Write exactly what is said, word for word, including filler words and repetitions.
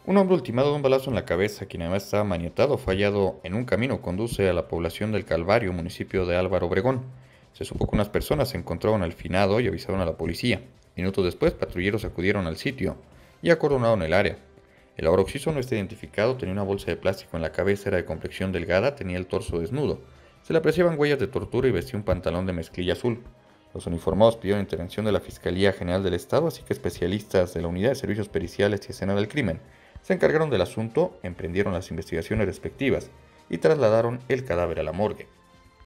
Un hombre ultimado de un balazo en la cabeza, quien además estaba maniatado, fue hallado en un camino que conduce a la población del Calvario, municipio de Álvaro Obregón. Se supo que unas personas se encontraban al finado y avisaron a la policía. Minutos después, patrulleros acudieron al sitio y acordonaron el área. El ahora occiso no está identificado, tenía una bolsa de plástico en la cabeza, era de complexión delgada, tenía el torso desnudo. Se le apreciaban huellas de tortura y vestía un pantalón de mezclilla azul. Los uniformados pidieron intervención de la Fiscalía General del Estado, así que especialistas de la Unidad de Servicios Periciales y Escena del Crimen se encargaron del asunto, emprendieron las investigaciones respectivas y trasladaron el cadáver a la morgue.